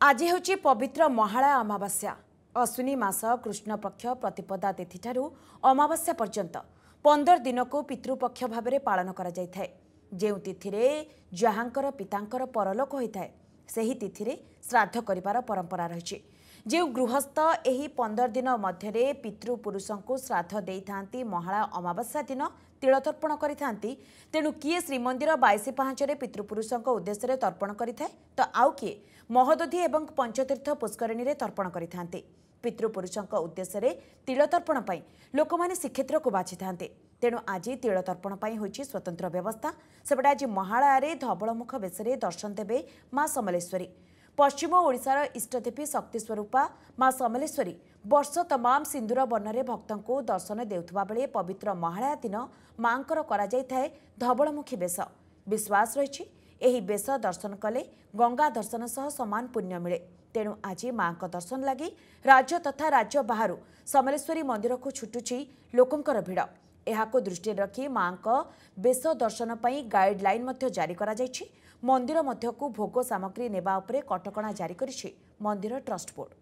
आज होची पवित्र महालय अमावास्या। अश्विनी मास कृष्ण पक्ष प्रतिपदा तिथि ठारू अमावास्या पर्यंत 15 दिन को पितृपक्ष भाव में पालन करा जायथाय। जेउ तिथिरे जहांकर पितांकर परलोक होइथाय सेही तिथिरे श्राद्ध करिवार परंपरा रहिछि। जेउ गृहस्थ एही 15 दिन मध्यरे पितृपुरुषों को श्राद्ध देइथांती महालय अमावास्या दिन तिलतर्पण करिथांती। तेणु किए श्रीमंदिर 22 पाहाचरे पितृपुरुषों उद्देश्य तर्पण करिथाय तो आउ किए महोदधी एवं पंचतीर्थ पुष्करिणी रे तर्पण करिथांती। पितृपुरुषों उद्देश्य तिलतर्पण पाई लोक माने श्रीक्षेत्र को बाछिथांते। तेणु आज तिलतर्पण पाई होइछि स्वतंत्र व्यवस्था। सेपटे आज महालय धवलमुख बेशरे दर्शन देवे मां समलेश्वरी। पश्चिम ओडिशार इष्टदेवी शक्ति स्वरूपा मां समलेश्वरी वर्ष तमाम सिंदूर वर्णरे भक्तों को दर्शन देउथबा बेले पवित्र महालया दिन मांकर करा जायथाय धवलमुखी बेश। विश्वास रहिछि एही बेश दर्शन कले गंगा दर्शन सह समान पुण्य मिले। तेणु आज मां का दर्शन लगी राज्य तथा राज्य बाहर समलेश्वरी मंदिर को छुटुछि लोकंकर भिड़। एहाको दृष्टि रखी मां का बेश दर्शन पई गाइडलाइन मध्य जारी करा जायछि। मंदिर मध्य को भोग सामग्री नेबा उपरे कटकणा जारी करिछि मंदिर ट्रस्ट बोर्ड।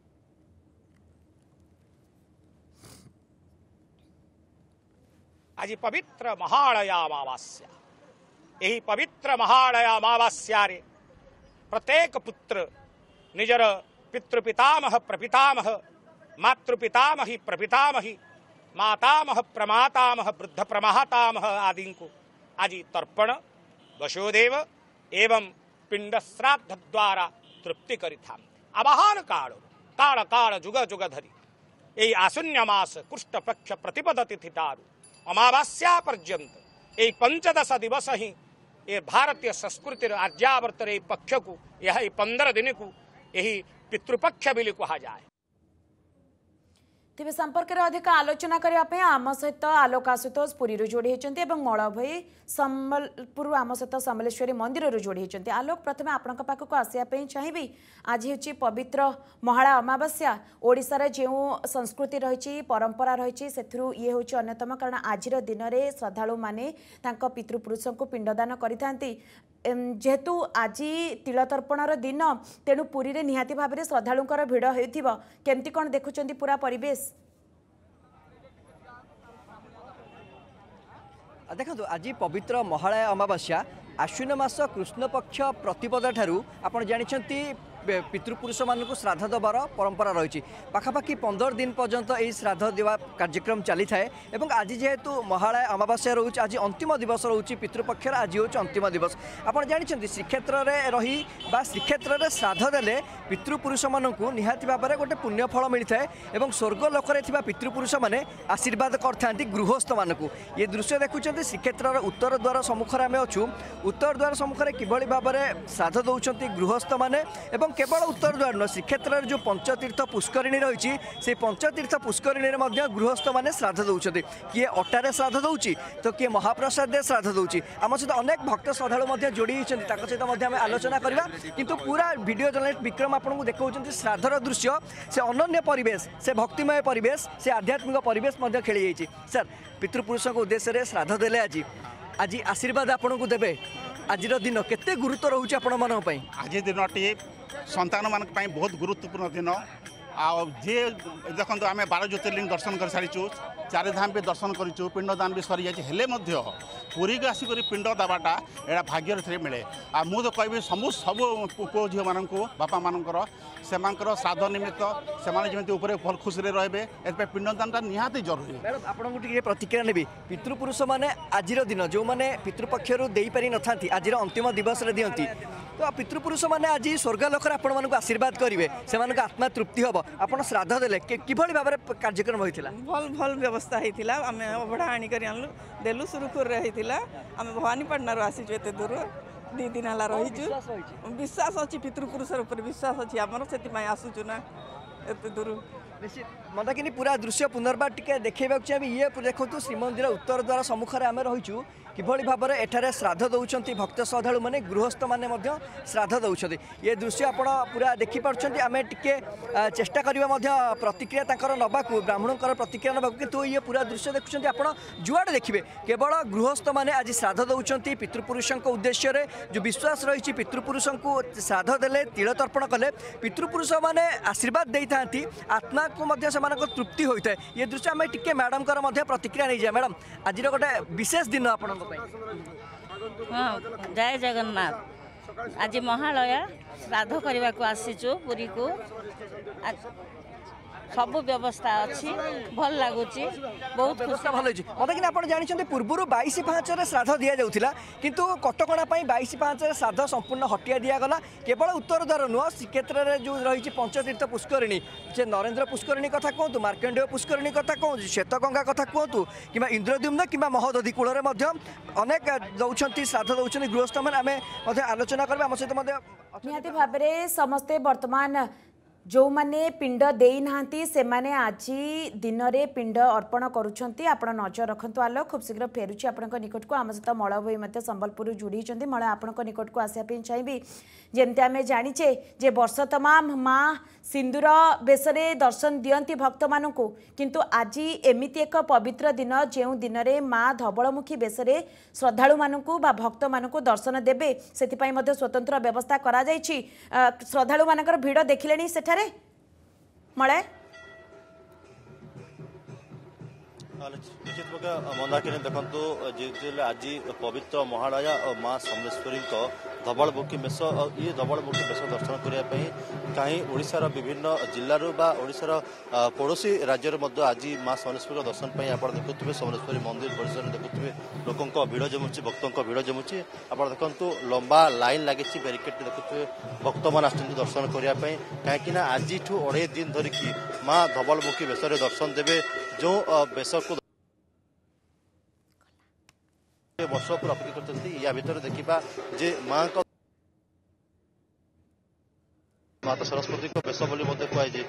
आज पवित्र महालय अमावास्या। यही पवित्र महालय अमावास्या रे प्रत्येक पुत्र निजर पितृपितामह प्रपितामह मातृपितामही प्रपितामही मातामह प्रमातामह वृद्ध प्रमातामह आदि को आज तर्पण वशोदेव एवं पिंड श्राद्ध द्वारा तृप्ति करिथा। आवाहन काल काल काल जुग जुग धरी यही आशून्य मास कृष्ण पक्ष प्रतिपद तिथि ठारू अमावास्या पर्यंत यही 15 दिवस ही ये भारतीय संस्कृतिर आज्यावर्त पक्ष को यह 15 दिन को यही पितृपक्ष बिल कहा जाए। तेज संपर्क में अधिक आलोचना करने आम सहित आलोक आशुतोष पुरी जोड़ी होती मल भाई संबलपुर आम सहित समलेश्वरी मंदिर जोड़ी होती। आलोक प्रथम आपण पाखक आसवाई चाहिए। आज हूँ पवित्र महालय अमावास्या। ओडिशार जो संस्कृति रही परंपरा रही ये हूँ अन्यतम। कारण आज दिन में श्रद्धालु माने पितृपुरुषों को पिंडदान करिथांती। जेहेतु आज तिलतर्पणर दिन तेणु पुरी रे निहाती भाव में श्रद्धालुंकर भिड़ होइथिबो। केमती कौन देखुचंती पूरा परिवेश? देखो आज पवित्र महालय अमावास्या आश्विन मास कृष्ण पक्ष प्रतिपदा ठारू आपण जानिछंती पितृपुरुष मानक श्राद्ध देवार परंपरा रही। पाखापाखि 15 दिन पर्यंत यही श्राद्ध देवा कार्यक्रम चली थाए। आज जेहेतु महालय अमावास्या रोच आज अंतिम दिवस रोच पितृपक्षर आज हूँ अंतिम दिवस। आप जानते श्रीक्षेत्र में रही श्रीक्षेत्र में श्राद्ध देले पितृपुरुष मानक निहाती भाव में गोटे पुण्यफल मिलता है। स्वर्ग लोकरे पितृपुरुष मैंने आशीर्वाद करते गृहस्थ मानक। ये दृश्य देखुं श्रीक्षेत्र उत्तर द्वार सम्मुखें आम अच्छू। उत्तर द्वार सम्मुखें किभली भाव में श्राद्ध दौरान गृहस्थ मैंने केवल उत्तर द्वार न श्रीक्षेत्र जो पंचतीर्थ पुष्करिणी रही से पंचतीर्थ पुष्करिणी में गृहस्थ मैंने श्राद्ध दौरान। किए अटारे श्राद्ध दौची तो किए महाप्रसाद श्राद्ध दौची। आम सहित अनेक भक्त श्रद्धा जोड़ी होती सहित आम आलोचना करवा। किंतु पूरा वीडियो जर्नलिस्ट विक्रम आपको देखा श्राद्धर दृश्य से अनन्य परिवेश से भक्तिमय परिवेश से आध्यात्मिक परिवेश खेली जाइए। सर पितृपुरुषों उद्देश्य श्राद्ध देले आज आज आशीर्वाद आपन को देवे। आज दिन केते गुरुत्व रोचे आपण मन पई? आज दिनटी संतान मान बहुत गुरुत्वपूर्ण दिन। जे देखो आम 12 ज्योतिर्लिंग दर्शन कर सारीचु 4 धाम भी दर्शन करूँ पिंडदान भी सरी जाइए। पुरी को आसिक पिंड देवाटा यहाँ भाग्य थे मिले। मुझे कहि सब पुओ झील मान बापा मानकर से श्राद्ध निमित्त से भल खुशी रे पिंडदान निहाती जरूरी। मैडम आपको प्रतिक्रिया नेबी पितृपुरुष मैंने आज दिन जो मैंने पितृपक्षर दे पारि न था आज अंतिम दिवस दिखती तो पितृपुरुष मैंने आज स्वर्ग लोकर आपण मानक आशीर्वाद करेंगे से आत्मा तृप्ति हम। आप श्राद्ध देले किभली भाव में कार्यक्रम होता? भल भल व्यवस्था होता। आम अभड़ा आनिक आनलु देलु सुरुखुर होता। आम भवानीपाटनारू आसीचु एत दूर 2 दिन है रहीचु। विश्वास अच्छी पितृपुरुष विश्वास अच्छी आमर से आसूचु ना एत दूर। निश्चित मंदाकिनी पूरा दृश्य पुनर्बार टिके देखा चाहिए। ये देखो श्रीमंदिर उत्तर द्वार सम्मुखें आम रहीचु किभଳି भाବରେ एठारे श्राद्ध दौरान भक्त श्रद्धालु मैंने गृहस्थ मैंने श्राद्ध दौरान ये दृश्य आप पूरा देखिपुंट आम टे चेष्टा करवा प्रतिक्रिया नवाक ब्राह्मणों प्रतिक्रिया नवाक कितु ये पूरा दृश्य देखुं आप जुआड़े देखिए केवल गृहस्थ मैंने आज श्राद्ध दौरान पितृपुरुषों उद्देश्य जो विश्वास रही पितृपुरुषों को श्राद्ध देले तिल तर्पण कले पितृपुरुष मैंने आशीर्वाद दे था आत्मा को तृप्ति होता है ये दृश्य आम टे मैडम प्रतिक्रिया नहीं जाए मैडम आज गोटे विशेष दिन आपण हाँ जय जगन्नाथ आज महालया श्राद्ध करने को आसीचु पुरी को सब व्यवस्था अच्छी भल लगुच बहुत व्यवस्था भल मत कि आप जानते पूर्व 22/5 श्राद्ध दि जाऊला किंतु कटकणा 22/5 श्राद्ध संपूर्ण हटिया दिगला केवल उत्तर द्वार नुह श्रीक्षेत्र में जो रही पंचतीर्थ पुष्करिणी से नरेन्द्र पुष्करिणी कथा कहतु मार्कंडेय पुष्करिणी कथा कहतु श्वेतगंगा कथा कहतु कि इंद्रद्युम्न कि महोदधि कूल अनेक दौरान श्राद्ध दौरान गृहस्थ मैंने आम आलोचना करें आम सहित निहाती भाव समस्ते वर्तमान जो माने पिंड देई नांती से माने आज दिन में पिंड अर्पण करुछंती आपण नजर रखंतु आलो खूब शीघ्र फेरुची आपण निकट को आम सहित मल भाई मत संबलपुर जोड़ी मल आपण निकट को आसापी चाहिए जमती आम जाचे जे वर्ष तमाम माँ सिंदूर बेसरे दर्शन दियंती भक्त मानू किंतु आज एमिति एक पवित्र दिन जो दिन में माँ धवलमुखी बेसरे श्रद्धालु मानू बा भक्त मानू दर्शन देवे से स्वतंत्र व्यवस्था करा जायछि श्रद्धालु मानकर भिड़ देखिले सेठारे मळे निश्चित प्रकार मंदाकिनी देखु जो आज पवित्र महालया और माँ समलेश्वरी धवलमुखी बेश ये धवलमुखी बेश दर्शन करने कहीं ओडिशार विभिन्न जिलूर ओडिशार पड़ोशी राज्य आज माँ समलेश्वरी दर्शन पर आप देखुए समलेश्वरी मंदिर परिसर देखुए लोकों भिड़ जमुची भक्तों भिड़ जमुची आप देखु लंबा लाइन लगी बैरिकेड देखुए भक्त मान दर्शन करने कहीं आज 2.5 दिन धरिकी माँ धवलमुखी बेश दर्शन देवे जो बेश को वर्ष पर अपेक्षा करते या भीतर देखा जे माँ माता सरस्वती को बेश बोली कहुए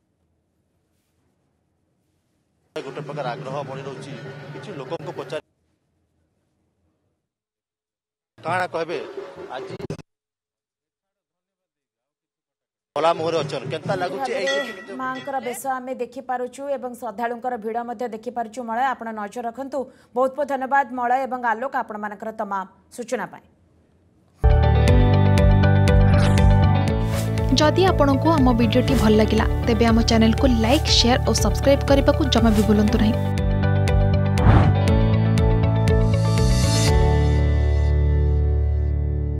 गोटे प्रकार आग्रह बढ़ी रही किसी लोक पचार काଣା कहबे आज मांकर बेश आम देखिपुँ और श्रद्धालुंर भिड़ देखिपुँ मलय आप नजर रखु बहुत बहुत धन्यवाद मलय और आलोक आपण मानकर तमाम सूचना जदि आपंक आम भिडी भल लगा तेब आम चैनल को लाइक शेयर और सब्सक्राइब करने को जमा भी भूलु नहीं।